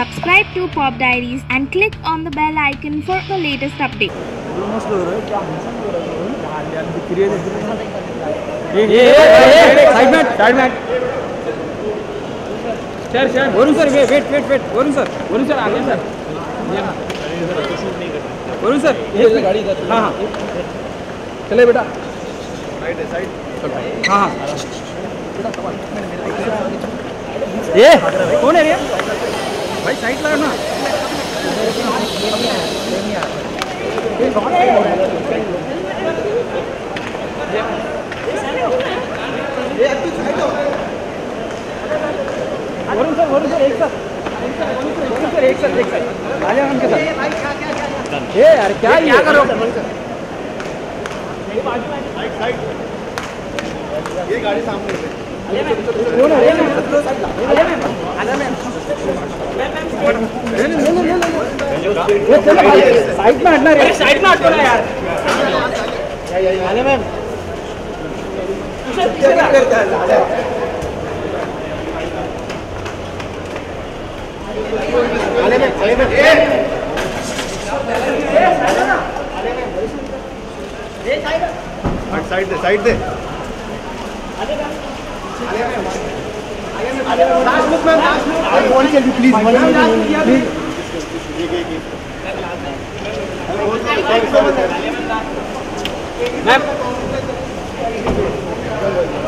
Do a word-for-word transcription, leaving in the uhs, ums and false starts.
Subscribe to Pop Diaries and click on the bell icon for the latest update. Sir sir Varun sir wait wait wait wait Varun sir Varun sir आगे sir Varun sir ये गाड़ी इधर हाँ हाँ चले बेटा side है साइड हाँ हाँ ये कौन है रे भाई साइड लगा ना वरुण सर वरुण सर एक साथ वरुण सर एक साथ एक साथ आ जाओ उनके साथ ये यार क्या क्या करो साइड साइड ये गाड़ी सामने से कौन है आजा मैम आजा मैम ले ले ले ले चलो भाई साइड में हटना रे साइड में हटो ना यार आजा मैम पीछे करता है आले में आले में ए ए साइड हट साइड दे साइड दे आले में आले में आले में last look ma'am last look I want you please one please ma'am